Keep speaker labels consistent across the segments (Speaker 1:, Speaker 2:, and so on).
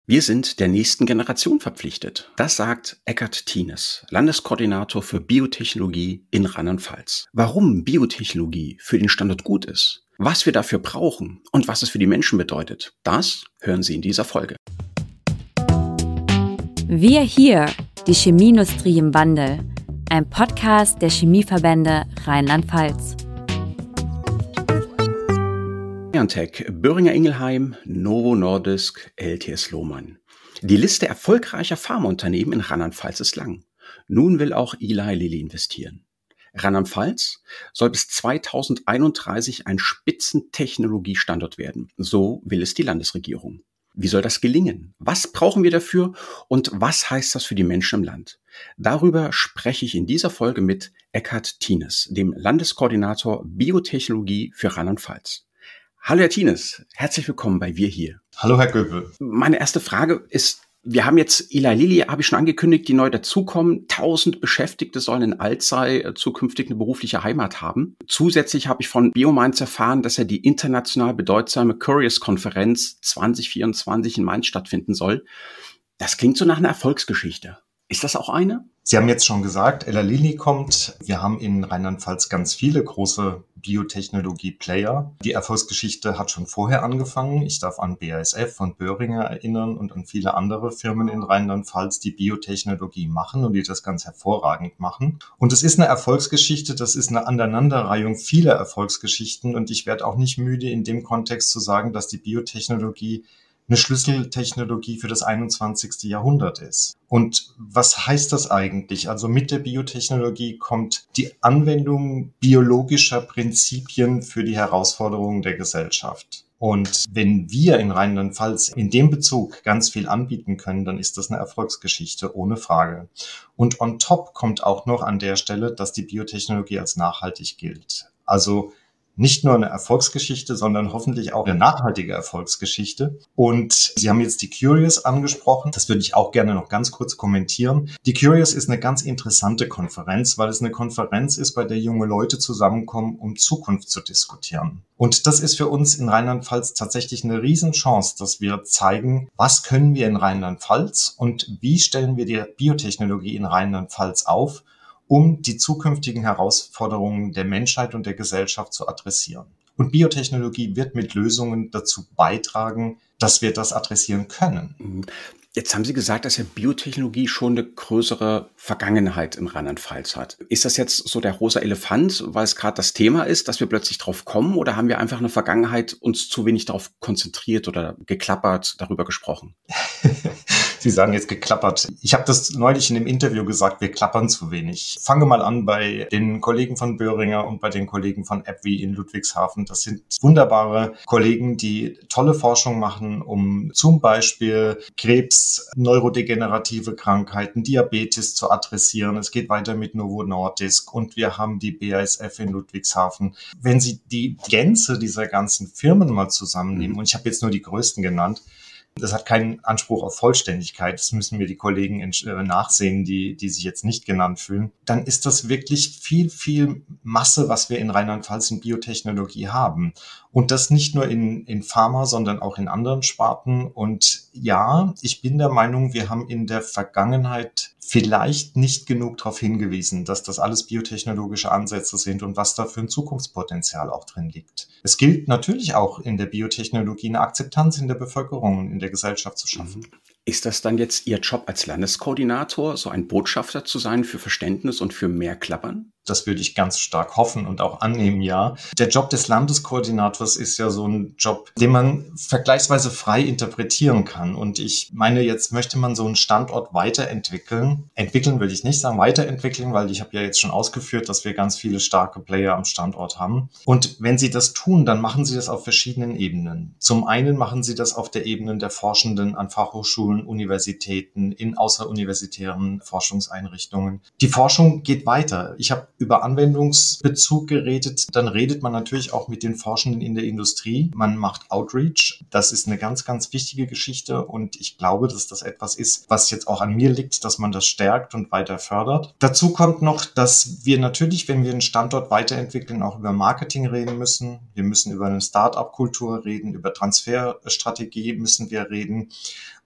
Speaker 1: Wir sind der nächsten Generation verpflichtet. Das sagt Eckart Thienes, Landeskoordinator für Biotechnologie in Rheinland-Pfalz. Warum Biotechnologie für den Standort gut ist, was wir dafür brauchen und was es für die Menschen bedeutet, das hören Sie in dieser Folge.
Speaker 2: Wir hier, die Chemieindustrie im Wandel. Ein Podcast der Chemieverbände Rheinland-Pfalz.
Speaker 1: BioNTech, Boehringer Ingelheim, Novo Nordisk, LTS Lohmann. Die Liste erfolgreicher Pharmaunternehmen in Rheinland-Pfalz ist lang. Nun will auch Eli Lilly investieren. Rheinland-Pfalz soll bis 2031 ein Spitzentechnologiestandort werden. So will es die Landesregierung. Wie soll das gelingen? Was brauchen wir dafür und was heißt das für die Menschen im Land? Darüber spreche ich in dieser Folge mit Eckart Thienes, dem Landeskoordinator Biotechnologie für Rheinland-Pfalz. Hallo Herr Thienes, herzlich willkommen bei Wir hier.
Speaker 3: Hallo Herr Göbel.
Speaker 1: Meine erste Frage ist, wir haben jetzt Eli Lilly, habe ich schon angekündigt, die neu dazukommen. 1000 Beschäftigte sollen in Alzey zukünftig eine berufliche Heimat haben. Zusätzlich habe ich von BioMinds erfahren, dass ja die international bedeutsame Curious-Konferenz 2024 in Mainz stattfinden soll. Das klingt so nach einer Erfolgsgeschichte. Ist das auch eine?
Speaker 3: Sie haben jetzt schon gesagt, Eli Lilly kommt. Wir haben in Rheinland-Pfalz ganz viele große Biotechnologie-Player. Die Erfolgsgeschichte hat schon vorher angefangen. Ich darf an BASF und Boehringer erinnern und an viele andere Firmen in Rheinland-Pfalz, die Biotechnologie machen und die das ganz hervorragend machen. Und es ist eine Erfolgsgeschichte, das ist eine Aneinanderreihung vieler Erfolgsgeschichten. Und ich werde auch nicht müde, in dem Kontext zu sagen, dass die Biotechnologie eine Schlüsseltechnologie für das 21. Jahrhundert ist. Und was heißt das eigentlich? Also mit der Biotechnologie kommt die Anwendung biologischer Prinzipien für die Herausforderungen der Gesellschaft. Und wenn wir in Rheinland-Pfalz in dem Bezug ganz viel anbieten können, dann ist das eine Erfolgsgeschichte, ohne Frage. Und on top kommt auch noch an der Stelle, dass die Biotechnologie als nachhaltig gilt. Also nicht nur eine Erfolgsgeschichte, sondern hoffentlich auch eine nachhaltige Erfolgsgeschichte. Und Sie haben jetzt die Curious angesprochen. Das würde ich auch gerne noch ganz kurz kommentieren. Die Curious ist eine ganz interessante Konferenz, weil es eine Konferenz ist, bei der junge Leute zusammenkommen, um Zukunft zu diskutieren. Und das ist für uns in Rheinland-Pfalz tatsächlich eine Riesenchance, dass wir zeigen, was können wir in Rheinland-Pfalz und wie stellen wir die Biotechnologie in Rheinland-Pfalz auf, um die zukünftigen Herausforderungen der Menschheit und der Gesellschaft zu adressieren. Und Biotechnologie wird mit Lösungen dazu beitragen, dass wir das adressieren können.
Speaker 1: Jetzt haben Sie gesagt, dass ja Biotechnologie schon eine größere Vergangenheit in Rheinland-Pfalz hat. Ist das jetzt so der rosa Elefant, weil es gerade das Thema ist, dass wir plötzlich drauf kommen, oder haben wir einfach in der Vergangenheit uns zu wenig darauf konzentriert oder geklappert, darüber gesprochen?
Speaker 3: Sie sagen jetzt geklappert. Ich habe das neulich in einem Interview gesagt, wir klappern zu wenig. Fange mal an bei den Kollegen von Boehringer und bei den Kollegen von AbbVie in Ludwigshafen. Das sind wunderbare Kollegen, die tolle Forschung machen, um zum Beispiel Krebs, neurodegenerative Krankheiten, Diabetes zu adressieren. Es geht weiter mit Novo Nordisk und wir haben die BASF in Ludwigshafen. Wenn Sie die Gänze dieser ganzen Firmen mal zusammennehmen, und ich habe jetzt nur die größten genannt, das hat keinen Anspruch auf Vollständigkeit. Das müssen mir die Kollegen nachsehen, die sich jetzt nicht genannt fühlen. Dann ist das wirklich viel Masse, was wir in Rheinland-Pfalz in Biotechnologie haben. Und das nicht nur in Pharma, sondern auch in anderen Sparten. Und ja, ich bin der Meinung, wir haben in der Vergangenheit vielleicht nicht genug darauf hingewiesen, dass das alles biotechnologische Ansätze sind und was da für ein Zukunftspotenzial auch drin liegt. Es gilt natürlich auch in der Biotechnologie eine Akzeptanz in der Bevölkerung und in der Gesellschaft zu schaffen.
Speaker 1: Ist das dann jetzt Ihr Job als Landeskoordinator, so ein Botschafter zu sein für Verständnis und für mehr Klappern?
Speaker 3: Das würde ich ganz stark hoffen und auch annehmen, ja. Der Job des Landeskoordinators ist ja so ein Job, den man vergleichsweise frei interpretieren kann. Und ich meine, jetzt möchte man so einen Standort weiterentwickeln. Entwickeln will ich nicht sagen, weiterentwickeln, weil ich habe ja jetzt schon ausgeführt, dass wir ganz viele starke Player am Standort haben. Und wenn Sie das tun, dann machen Sie das auf verschiedenen Ebenen. Zum einen machen Sie das auf der Ebene der Forschenden an Fachhochschulen, Universitäten, in außeruniversitären Forschungseinrichtungen. Die Forschung geht weiter. Ich habe über Anwendungsbezug geredet, dann redet man natürlich auch mit den Forschenden in der Industrie. Man macht Outreach. Das ist eine ganz, ganz wichtige Geschichte und ich glaube, dass das etwas ist, was jetzt auch an mir liegt, dass man das stärkt und weiter fördert. Dazu kommt noch, dass wir natürlich, wenn wir einen Standort weiterentwickeln, auch über Marketing reden müssen. Wir müssen über eine Start-up-Kultur reden, über Transferstrategie müssen wir reden.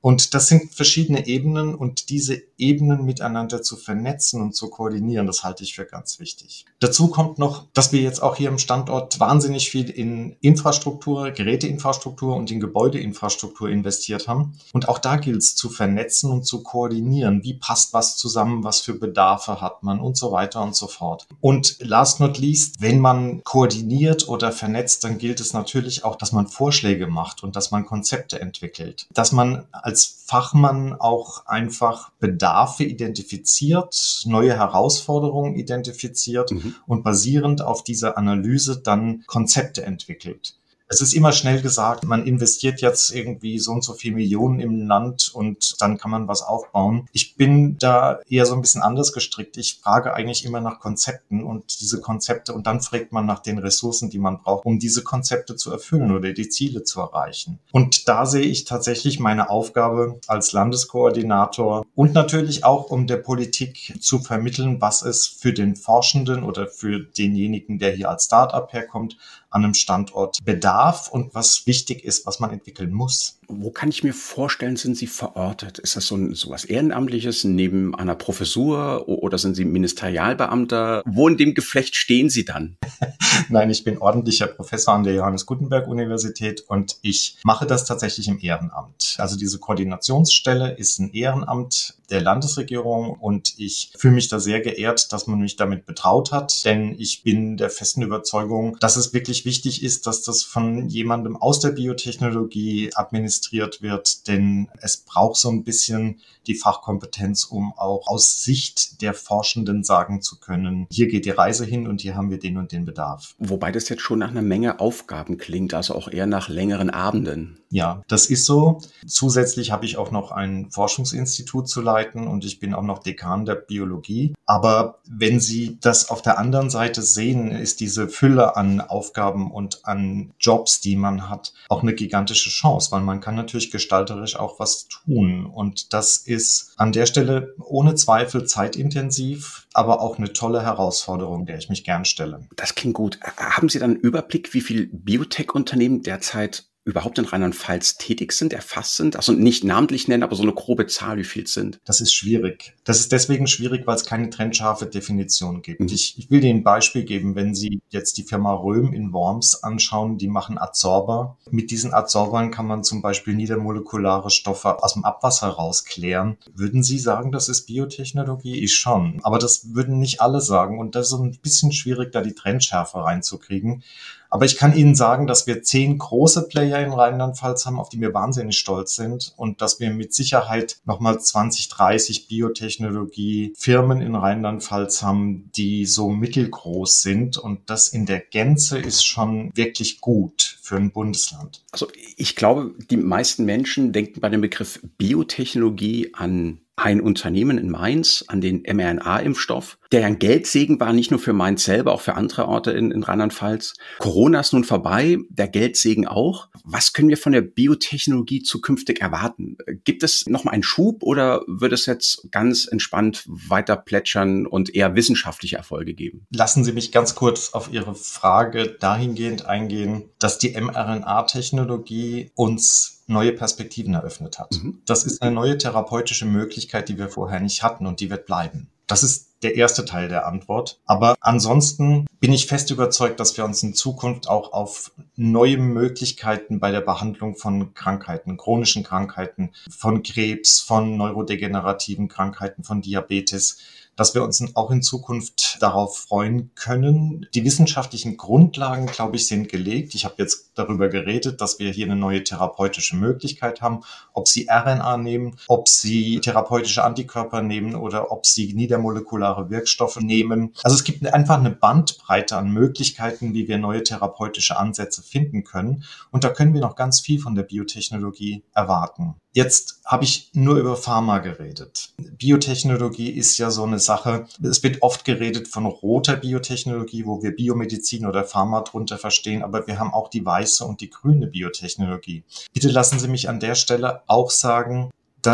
Speaker 3: Und das sind verschiedene Ebenen und diese Ebenen miteinander zu vernetzen und zu koordinieren, das halte ich für ganz wichtig. Dazu kommt noch, dass wir jetzt auch hier im Standort wahnsinnig viel in Infrastruktur, Geräteinfrastruktur und in Gebäudeinfrastruktur investiert haben. Und auch da gilt es zu vernetzen und zu koordinieren. Wie passt was zusammen? Was für Bedarfe hat man? Und so weiter und so fort. Und last not least, wenn man koordiniert oder vernetzt, dann gilt es natürlich auch, dass man Vorschläge macht und dass man Konzepte entwickelt. Dass man als Fachmann auch einfach Bedarfe identifiziert, neue Herausforderungen identifiziert und basierend auf dieser Analyse dann Konzepte entwickelt. Es ist immer schnell gesagt, man investiert jetzt irgendwie so und so viel Millionen im Land und dann kann man was aufbauen. Ich bin da eher so ein bisschen anders gestrickt. Ich frage eigentlich immer nach Konzepten und diese Konzepte und dann fragt man nach den Ressourcen, die man braucht, um diese Konzepte zu erfüllen oder die Ziele zu erreichen. Und da sehe ich tatsächlich meine Aufgabe als Landeskoordinator und natürlich auch, um der Politik zu vermitteln, was es für den Forschenden oder für denjenigen, der hier als Start-up herkommt, an einem Standort bedarf und was wichtig ist, was man entwickeln muss.
Speaker 1: Wo kann ich mir vorstellen, sind Sie verortet? Ist das so was Ehrenamtliches neben einer Professur oder sind Sie Ministerialbeamter? Wo in dem Geflecht stehen Sie dann?
Speaker 3: Nein, ich bin ordentlicher Professor an der Johannes Gutenberg Universität und ich mache das tatsächlich im Ehrenamt. Also diese Koordinationsstelle ist ein Ehrenamt der Landesregierung und ich fühle mich da sehr geehrt, dass man mich damit betraut hat, denn ich bin der festen Überzeugung, dass es wirklich wichtig ist, dass das von jemandem aus der Biotechnologie administriert wird, denn es braucht so ein bisschen die Fachkompetenz, um auch aus Sicht der Forschenden sagen zu können, hier geht die Reise hin und hier haben wir den und den Bedarf.
Speaker 1: Wobei das jetzt schon nach einer Menge Aufgaben klingt, also auch eher nach längeren Abenden.
Speaker 3: Ja, das ist so. Zusätzlich habe ich auch noch ein Forschungsinstitut zu leiten und ich bin auch noch Dekan der Biologie. Aber wenn Sie das auf der anderen Seite sehen, ist diese Fülle an Aufgaben und an Jobs, die man hat, auch eine gigantische Chance, weil man kann natürlich gestalterisch auch was tun. Und das ist an der Stelle ohne Zweifel zeitintensiv, aber auch eine tolle Herausforderung, der ich mich gern stelle.
Speaker 1: Das klingt gut. Haben Sie dann einen Überblick, wie viele Biotech-Unternehmen derzeit überhaupt in Rheinland-Pfalz tätig sind, erfasst sind? Also nicht namentlich nennen, aber so eine grobe Zahl, wie viel es sind.
Speaker 3: Das ist schwierig. Das ist deswegen schwierig, weil es keine trennscharfe Definition gibt. Ich will Ihnen ein Beispiel geben. Wenn Sie jetzt die Firma Röhm in Worms anschauen, die machen Adsorber. Mit diesen Adsorbern kann man zum Beispiel niedermolekulare Stoffe aus dem Abwasser rausklären. Würden Sie sagen, das ist Biotechnologie? Ich schon. Aber das würden nicht alle sagen. Und das ist ein bisschen schwierig, da die Trennschärfe reinzukriegen. Aber ich kann Ihnen sagen, dass wir 10 große Player in Rheinland-Pfalz haben, auf die wir wahnsinnig stolz sind und dass wir mit Sicherheit nochmal 20, 30 Biotechnologie-Firmen in Rheinland-Pfalz haben, die so mittelgroß sind. Und das in der Gänze ist schon wirklich gut für ein Bundesland.
Speaker 1: Also ich glaube, die meisten Menschen denken bei dem Begriff Biotechnologie an ein Unternehmen in Mainz, an den mRNA-Impfstoff, der ja ein Geldsegen war, nicht nur für Mainz selber, auch für andere Orte in Rheinland-Pfalz. Corona ist nun vorbei, der Geldsegen auch. Was können wir von der Biotechnologie zukünftig erwarten? Gibt es nochmal einen Schub oder wird es jetzt ganz entspannt weiter plätschern und eher wissenschaftliche Erfolge geben?
Speaker 3: Lassen Sie mich ganz kurz auf Ihre Frage dahingehend eingehen, dass die mRNA-Technologie uns neue Perspektiven eröffnet hat. Das ist eine neue therapeutische Möglichkeit, die wir vorher nicht hatten und die wird bleiben. Das ist der erste Teil der Antwort. Aber ansonsten bin ich fest überzeugt, dass wir uns in Zukunft auch auf neue Möglichkeiten bei der Behandlung von Krankheiten, chronischen Krankheiten, von Krebs, von neurodegenerativen Krankheiten, von Diabetes, dass wir uns auch in Zukunft darauf freuen können. Die wissenschaftlichen Grundlagen, glaube ich, sind gelegt. Ich habe jetzt darüber geredet, dass wir hier eine neue therapeutische Möglichkeit haben. Ob Sie RNA nehmen, ob Sie therapeutische Antikörper nehmen oder ob Sie niedermolekulare Wirkstoffe nehmen. Also es gibt einfach eine Bandbreite an Möglichkeiten, wie wir neue therapeutische Ansätze finden können. Und da können wir noch ganz viel von der Biotechnologie erwarten. Jetzt habe ich nur über Pharma geredet. Biotechnologie ist ja so eine Sache. Es wird oft geredet von roter Biotechnologie, wo wir Biomedizin oder Pharma drunter verstehen, aber wir haben auch die weiße und die grüne Biotechnologie. Bitte lassen Sie mich an der Stelle auch sagen, dass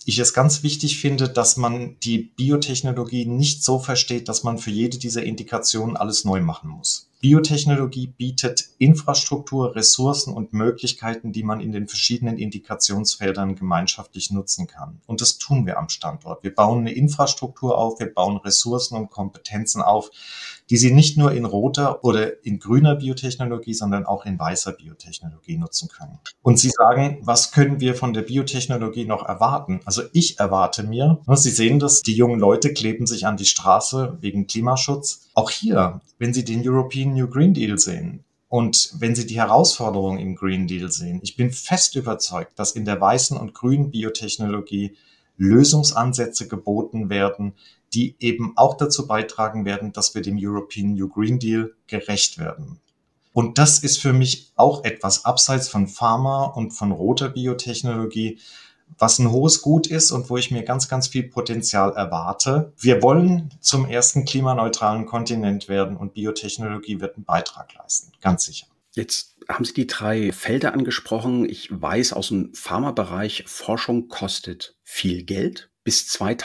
Speaker 3: ich es ganz wichtig finde, dass man die Biotechnologie nicht so versteht, dass man für jede dieser Indikationen alles neu machen muss. Biotechnologie bietet Infrastruktur, Ressourcen und Möglichkeiten, die man in den verschiedenen Indikationsfeldern gemeinschaftlich nutzen kann. Und das tun wir am Standort. Wir bauen eine Infrastruktur auf, wir bauen Ressourcen und Kompetenzen auf, die Sie nicht nur in roter oder in grüner Biotechnologie, sondern auch in weißer Biotechnologie nutzen können. Und Sie sagen, was können wir von der Biotechnologie noch erwarten? Also ich erwarte mir, Sie sehen das, die jungen Leute kleben sich an die Straße wegen Klimaschutz. Auch hier, wenn Sie den European New Green Deal sehen, und wenn Sie die Herausforderungen im Green Deal sehen, ich bin fest überzeugt, dass in der weißen und grünen Biotechnologie Lösungsansätze geboten werden, die eben auch dazu beitragen werden, dass wir dem European New Green Deal gerecht werden. Und das ist für mich auch etwas abseits von Pharma und von roter Biotechnologie, was ein hohes Gut ist und wo ich mir ganz, ganz viel Potenzial erwarte. Wir wollen zum ersten klimaneutralen Kontinent werden und Biotechnologie wird einen Beitrag leisten, ganz sicher.
Speaker 1: Jetzt haben Sie die 3 Felder angesprochen. Ich weiß aus dem Pharmabereich, Forschung kostet viel Geld. Bis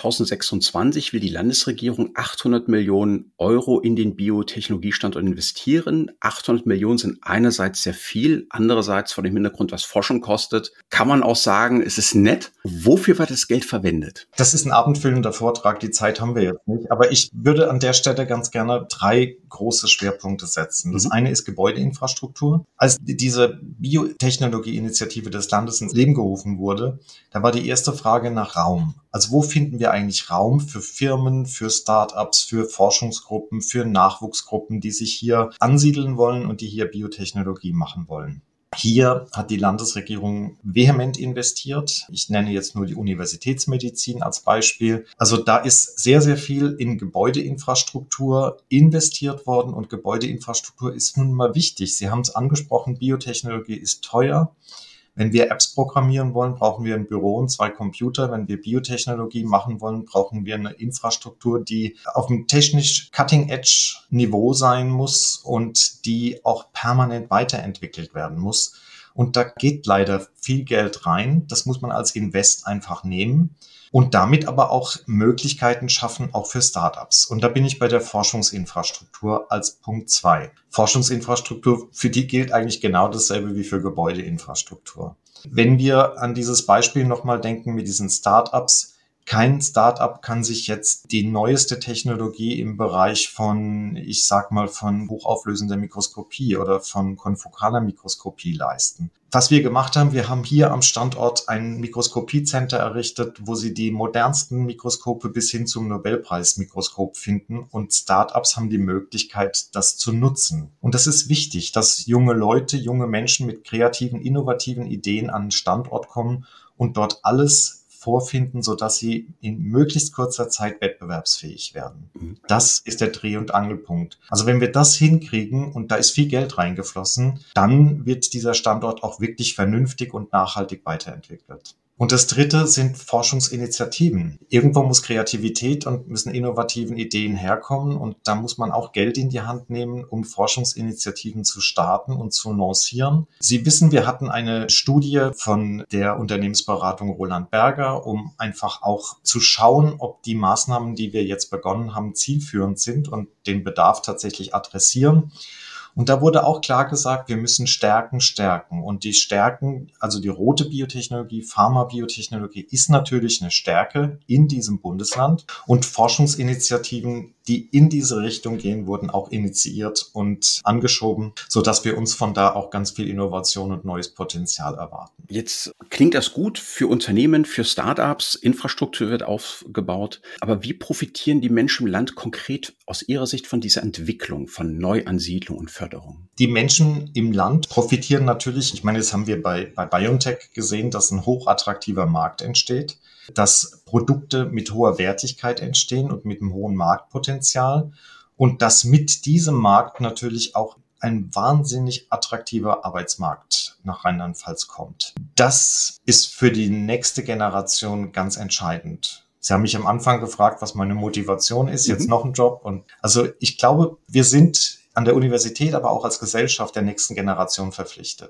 Speaker 1: 2026 will die Landesregierung 800 Millionen Euro in den Biotechnologiestandort investieren. 800 Millionen sind einerseits sehr viel, andererseits vor dem Hintergrund, was Forschung kostet, kann man auch sagen, es ist nett. Wofür wird das Geld verwendet?
Speaker 3: Das ist ein abendfüllender Vortrag, die Zeit haben wir jetzt nicht. Aber ich würde an der Stelle ganz gerne 3 große Schwerpunkte setzen. Das eine ist Gebäudeinfrastruktur. Als diese Biotechnologie-Initiative des Landes ins Leben gerufen wurde, da war die erste Frage nach Raum. Also wo finden wir eigentlich Raum für Firmen, für Start-ups, für Forschungsgruppen, für Nachwuchsgruppen, die sich hier ansiedeln wollen und die hier Biotechnologie machen wollen? Hier hat die Landesregierung vehement investiert. Ich nenne jetzt nur die Universitätsmedizin als Beispiel. Also da ist sehr, sehr viel in Gebäudeinfrastruktur investiert worden und Gebäudeinfrastruktur ist nun mal wichtig. Sie haben es angesprochen, Biotechnologie ist teuer. Wenn wir Apps programmieren wollen, brauchen wir ein Büro und 2 Computer. Wenn wir Biotechnologie machen wollen, brauchen wir eine Infrastruktur, die auf einem technisch Cutting-Edge-Niveau sein muss und die auch permanent weiterentwickelt werden muss. Und da geht leider viel Geld rein. Das muss man als Invest einfach nehmen. Und damit aber auch Möglichkeiten schaffen, auch für Startups. Und da bin ich bei der Forschungsinfrastruktur als Punkt 2. Forschungsinfrastruktur, für die gilt eigentlich genau dasselbe wie für Gebäudeinfrastruktur. Wenn wir an dieses Beispiel nochmal denken mit diesen Startups, kein Startup kann sich jetzt die neueste Technologie im Bereich von, ich sag mal, von hochauflösender Mikroskopie oder von konfokaler Mikroskopie leisten. Was wir gemacht haben, wir haben hier am Standort ein Mikroskopiecenter errichtet, wo Sie die modernsten Mikroskope bis hin zum Nobelpreismikroskop finden und Startups haben die Möglichkeit, das zu nutzen. Und das ist wichtig, dass junge Leute, junge Menschen mit kreativen, innovativen Ideen an den Standort kommen und dort alles vorfinden, sodass sie in möglichst kurzer Zeit wettbewerbsfähig werden. Das ist der Dreh- und Angelpunkt. Also wenn wir das hinkriegen und da ist viel Geld reingeflossen, dann wird dieser Standort auch wirklich vernünftig und nachhaltig weiterentwickelt. Und das Dritte sind Forschungsinitiativen. Irgendwo muss Kreativität und müssen innovativen Ideen herkommen und da muss man auch Geld in die Hand nehmen, um Forschungsinitiativen zu starten und zu lancieren. Sie wissen, wir hatten eine Studie von der Unternehmensberatung Roland Berger, um einfach auch zu schauen, ob die Maßnahmen, die wir jetzt begonnen haben, zielführend sind und den Bedarf tatsächlich adressieren. Und da wurde auch klar gesagt, wir müssen Stärken stärken. Und die Stärken, also die rote Biotechnologie, Pharmabiotechnologie ist natürlich eine Stärke in diesem Bundesland. Und Forschungsinitiativen, die in diese Richtung gehen, wurden auch initiiert und angeschoben, sodass wir uns von da auch ganz viel Innovation und neues Potenzial erwarten.
Speaker 1: Jetzt klingt das gut für Unternehmen, für Startups, Infrastruktur wird aufgebaut. Aber wie profitieren die Menschen im Land konkret aus Ihrer Sicht von dieser Entwicklung, von Neuansiedlung und Förderung?
Speaker 3: Die Menschen im Land profitieren natürlich, ich meine, das haben wir bei BioNTech gesehen, dass ein hochattraktiver Markt entsteht, dass Produkte mit hoher Wertigkeit entstehen und mit einem hohen Marktpotenzial und dass mit diesem Markt natürlich auch ein wahnsinnig attraktiver Arbeitsmarkt nach Rheinland-Pfalz kommt. Das ist für die nächste Generation ganz entscheidend. Sie haben mich am Anfang gefragt, was meine Motivation ist, jetzt noch ein Job. Und also ich glaube, wir sind an der Universität, aber auch als Gesellschaft der nächsten Generation verpflichtet.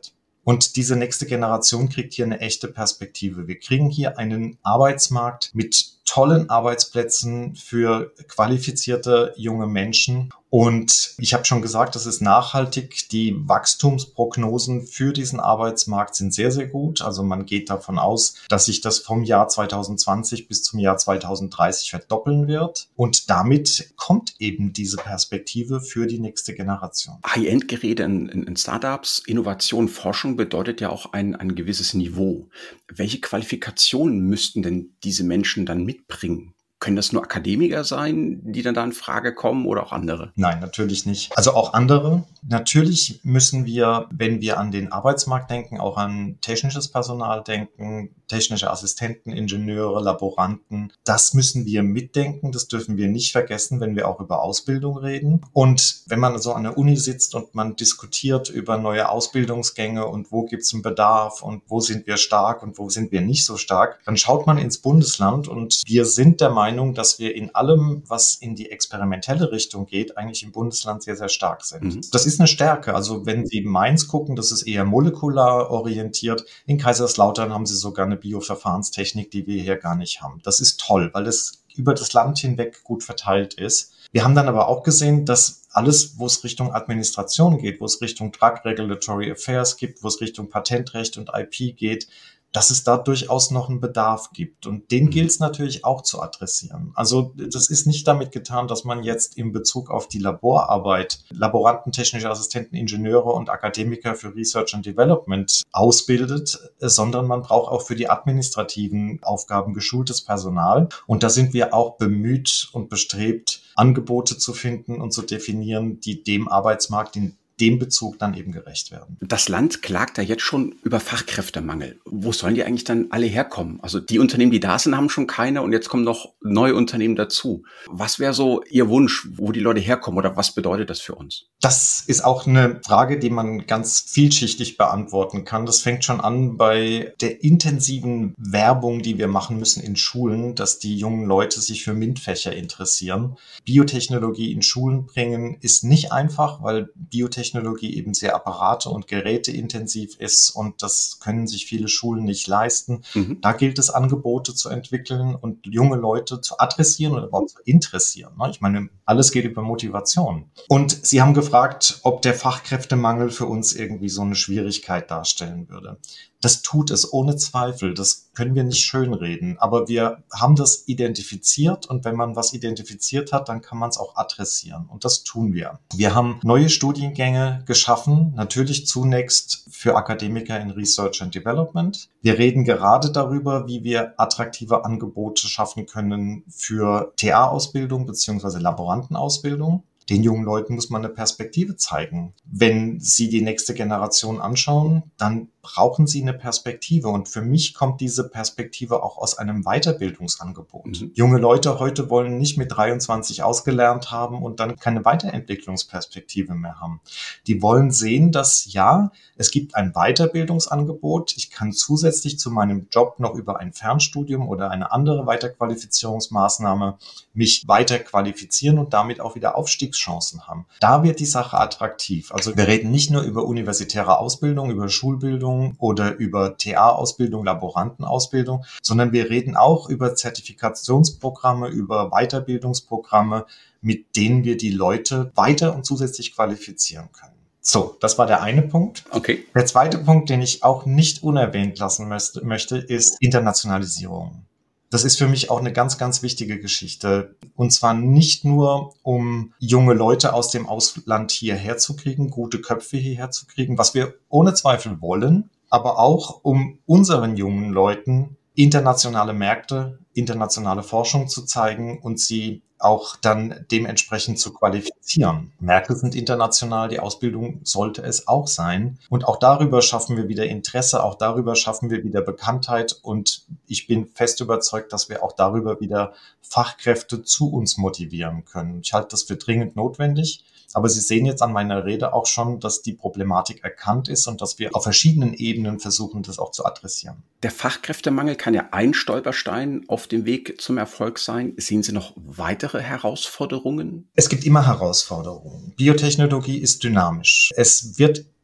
Speaker 3: Und diese nächste Generation kriegt hier eine echte Perspektive. Wir kriegen hier einen Arbeitsmarkt mit tollen Arbeitsplätzen für qualifizierte junge Menschen. Und ich habe schon gesagt, das ist nachhaltig. Die Wachstumsprognosen für diesen Arbeitsmarkt sind sehr, sehr gut. Also man geht davon aus, dass sich das vom Jahr 2020 bis zum Jahr 2030 verdoppeln wird. Und damit kommt eben diese Perspektive für die nächste Generation.
Speaker 1: High-End-Geräte in Startups, Innovation, Forschung bedeutet ja auch ein gewisses Niveau. Welche Qualifikationen müssten denn diese Menschen dann mitbringen? Können das nur Akademiker sein, die dann da in Frage kommen oder auch andere?
Speaker 3: Nein, natürlich nicht. Also auch andere. Natürlich müssen wir, wenn wir an den Arbeitsmarkt denken, auch an technisches Personal denken, technische Assistenten, Ingenieure, Laboranten. Das müssen wir mitdenken. Das dürfen wir nicht vergessen, wenn wir auch über Ausbildung reden. Und wenn man so an der Uni sitzt und man diskutiert über neue Ausbildungsgänge und wo gibt es einen Bedarf und wo sind wir stark und wo sind wir nicht so stark, dann schaut man ins Bundesland und wir sind der Meinung, dass wir in allem, was in die experimentelle Richtung geht, eigentlich im Bundesland sehr, sehr stark sind. Das ist eine Stärke. Also wenn Sie Mainz gucken, das ist eher molekular orientiert. In Kaiserslautern haben Sie sogar eine Bioverfahrenstechnik, die wir hier gar nicht haben. Das ist toll, weil es über das Land hinweg gut verteilt ist. Wir haben dann aber auch gesehen, dass alles, wo es Richtung Administration geht, wo es Richtung Drug Regulatory Affairs gibt, wo es Richtung Patentrecht und IP geht, dass es da durchaus noch einen Bedarf gibt. Und den gilt es natürlich auch zu adressieren. Also das ist nicht damit getan, dass man jetzt in Bezug auf die Laborarbeit Laboranten, technische Assistenten, Ingenieure und Akademiker für Research and Development ausbildet, sondern man braucht auch für die administrativen Aufgaben geschultes Personal. Und da sind wir auch bemüht und bestrebt, Angebote zu finden und zu definieren, die dem Arbeitsmarkt in dem Bezug dann eben gerecht werden.
Speaker 1: Das Land klagt ja jetzt schon über Fachkräftemangel. Wo sollen die eigentlich dann alle herkommen? Also die Unternehmen, die da sind, haben schon keine und jetzt kommen noch neue Unternehmen dazu. Was wäre so Ihr Wunsch, wo die Leute herkommen oder was bedeutet das für uns?
Speaker 3: Das ist auch eine Frage, die man ganz vielschichtig beantworten kann. Das fängt schon an bei der intensiven Werbung, die wir machen müssen in Schulen, dass die jungen Leute sich für MINT-Fächer interessieren. Biotechnologie in Schulen bringen ist nicht einfach, weil Biotechnologie eben sehr apparate- und geräteintensiv ist und das können sich viele Schulen nicht leisten. Da gilt es, Angebote zu entwickeln und junge Leute zu adressieren oder überhaupt zu interessieren. Ich meine, alles geht über Motivation. Und Sie haben gefragt, ob der Fachkräftemangel für uns irgendwie so eine Schwierigkeit darstellen würde. Das tut es ohne Zweifel. Das können wir nicht schönreden. Aber wir haben das identifiziert und wenn man was identifiziert hat, dann kann man es auch adressieren. Und das tun wir. Wir haben neue Studiengänge geschaffen, natürlich zunächst für Akademiker in Research and Development. Wir reden gerade darüber, wie wir attraktive Angebote schaffen können für TA-Ausbildung bzw. Laborantenausbildung. Den jungen Leuten muss man eine Perspektive zeigen. Wenn Sie die nächste Generation anschauen, dann brauchen sie eine Perspektive. Und für mich kommt diese Perspektive auch aus einem Weiterbildungsangebot. Junge Leute heute wollen nicht mit 23 ausgelernt haben und dann keine Weiterentwicklungsperspektive mehr haben. Die wollen sehen, dass ja, es gibt ein Weiterbildungsangebot. Ich kann zusätzlich zu meinem Job noch über ein Fernstudium oder eine andere Weiterqualifizierungsmaßnahme mich weiterqualifizieren und damit auch wieder Aufstiegschancen haben. Da wird die Sache attraktiv. Also wir reden nicht nur über universitäre Ausbildung, über Schulbildung oder über TA-Ausbildung, Laborantenausbildung, sondern wir reden auch über Zertifikationsprogramme, über Weiterbildungsprogramme, mit denen wir die Leute weiter und zusätzlich qualifizieren können. So, das war der eine Punkt.
Speaker 1: Okay.
Speaker 3: Der zweite Punkt, den ich auch nicht unerwähnt lassen möchte, ist Internationalisierung. Das ist für mich auch eine ganz, ganz wichtige Geschichte. Und zwar nicht nur, um junge Leute aus dem Ausland hierher zu kriegen, gute Köpfe hierher zu kriegen, was wir ohne Zweifel wollen, aber auch um unseren jungen Leuten internationale Märkte, internationale Forschung zu zeigen und sie auch dann dementsprechend zu qualifizieren. Märkte sind international, die Ausbildung sollte es auch sein. Und auch darüber schaffen wir wieder Interesse, auch darüber schaffen wir wieder Bekanntheit. Und ich bin fest überzeugt, dass wir auch darüber wieder Fachkräfte zu uns motivieren können. Ich halte das für dringend notwendig. Aber Sie sehen jetzt an meiner Rede auch schon, dass die Problematik erkannt ist und dass wir auf verschiedenen Ebenen versuchen, das auch zu adressieren.
Speaker 1: Der Fachkräftemangel kann ja ein Stolperstein auf dem Weg zum Erfolg sein. Sehen Sie noch weitere Herausforderungen?
Speaker 3: Es gibt immer Herausforderungen. Biotechnologie ist dynamisch. Es wird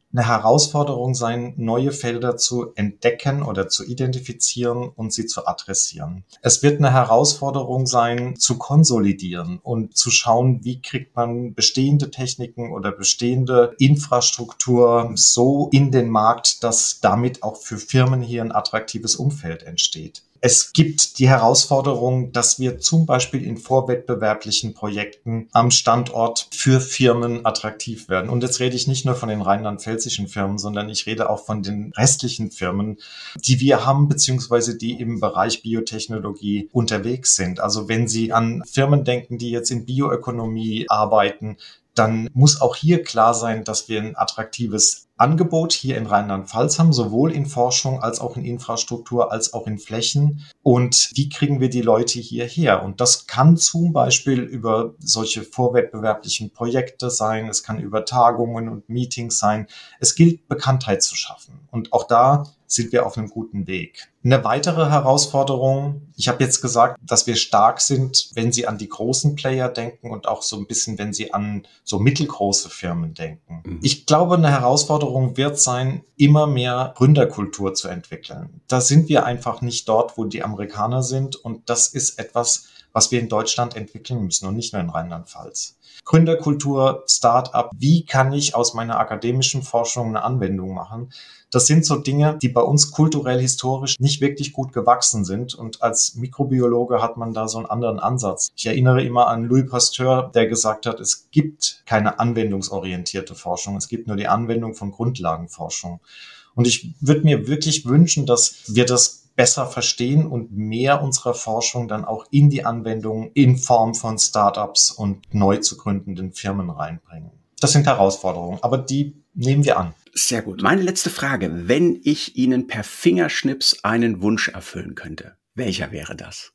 Speaker 3: eine Herausforderung sein, neue Felder zu entdecken oder zu identifizieren und sie zu adressieren. Es wird eine Herausforderung sein, zu konsolidieren und zu schauen, wie kriegt man bestehende Techniken oder bestehende Infrastruktur so in den Markt, dass damit auch für Firmen hier ein attraktives Umfeld entsteht. Es gibt die Herausforderung, dass wir zum Beispiel in vorwettbewerblichen Projekten am Standort für Firmen attraktiv werden. Und jetzt rede ich nicht nur von den rheinland-pfälzischen Firmen, sondern ich rede auch von den restlichen Firmen, die wir haben, beziehungsweise die im Bereich Biotechnologie unterwegs sind. Also wenn Sie an Firmen denken, die jetzt in Bioökonomie arbeiten, dann muss auch hier klar sein, dass wir ein attraktives Angebot hier in Rheinland-Pfalz haben, sowohl in Forschung als auch in Infrastruktur, als auch in Flächen. Und wie kriegen wir die Leute hierher? Und das kann zum Beispiel über solche vorwettbewerblichen Projekte sein. Es kann über Tagungen und Meetings sein. Es gilt, Bekanntheit zu schaffen. Und auch da sind wir auf einem guten Weg. Eine weitere Herausforderung, ich habe jetzt gesagt, dass wir stark sind, wenn Sie an die großen Player denken und auch so ein bisschen, wenn Sie an so mittelgroße Firmen denken. Ich glaube, eine Herausforderung wird sein, immer mehr Gründerkultur zu entwickeln. Da sind wir einfach nicht dort, wo die Amerikaner sind, und das ist etwas, was wir in Deutschland entwickeln müssen und nicht nur in Rheinland-Pfalz. Gründerkultur, Start-up, wie kann ich aus meiner akademischen Forschung eine Anwendung machen? Das sind so Dinge, die bei uns kulturell, historisch nicht wirklich gut gewachsen sind. Und als Mikrobiologe hat man da so einen anderen Ansatz. Ich erinnere immer an Louis Pasteur, der gesagt hat, es gibt keine anwendungsorientierte Forschung. Es gibt nur die Anwendung von Grundlagenforschung. Und ich würde mir wirklich wünschen, dass wir das besser verstehen und mehr unserer Forschung dann auch in die Anwendung in Form von Startups und neu zu gründenden Firmen reinbringen. Das sind Herausforderungen, aber die nehmen wir an.
Speaker 1: Sehr gut. Meine letzte Frage. Wenn ich Ihnen per Fingerschnips einen Wunsch erfüllen könnte, welcher wäre das?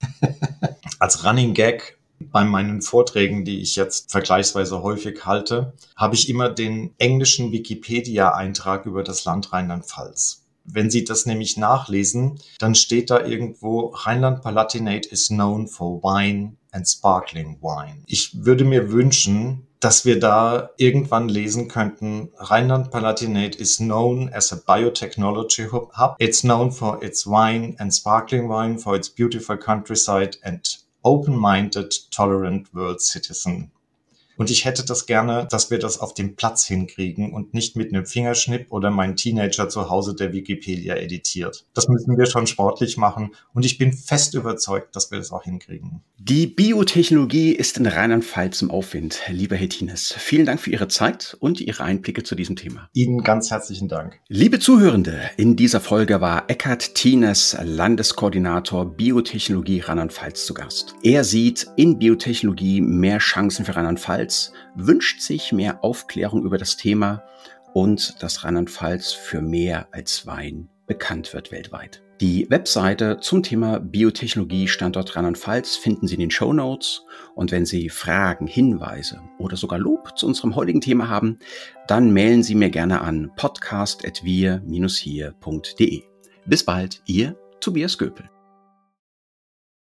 Speaker 3: Als Running Gag bei meinen Vorträgen, die ich jetzt vergleichsweise häufig halte, habe ich immer den englischen Wikipedia-Eintrag über das Land Rheinland-Pfalz. Wenn Sie das nämlich nachlesen, dann steht da irgendwo, Rhineland-Palatinate is known for wine and sparkling wine. Ich würde mir wünschen, dass wir da irgendwann lesen könnten, Rhineland-Palatinate is known as a biotechnology hub. It's known for its wine and sparkling wine, for its beautiful countryside and open-minded, tolerant world citizen. Und ich hätte das gerne, dass wir das auf dem Platz hinkriegen und nicht mit einem Fingerschnipp oder mein Teenager zu Hause, der Wikipedia editiert. Das müssen wir schon sportlich machen und ich bin fest überzeugt, dass wir das auch hinkriegen.
Speaker 1: Die Biotechnologie ist in Rheinland-Pfalz im Aufwind. Lieber Herr Thienes, vielen Dank für Ihre Zeit und Ihre Einblicke zu diesem Thema.
Speaker 3: Ihnen ganz herzlichen Dank.
Speaker 1: Liebe Zuhörende, in dieser Folge war Eckhard Thienes, Landeskoordinator Biotechnologie Rheinland-Pfalz, zu Gast. Er sieht in Biotechnologie mehr Chancen für Rheinland-Pfalz, wünscht sich mehr Aufklärung über das Thema und dass Rheinland-Pfalz für mehr als Wein bekannt wird weltweit. Die Webseite zum Thema Biotechnologie Standort Rheinland-Pfalz finden Sie in den Shownotes, und wenn Sie Fragen, Hinweise oder sogar Lob zu unserem heutigen Thema haben, dann mailen Sie mir gerne an podcast@wir-hier.de. Bis bald, Ihr Tobias Göpel.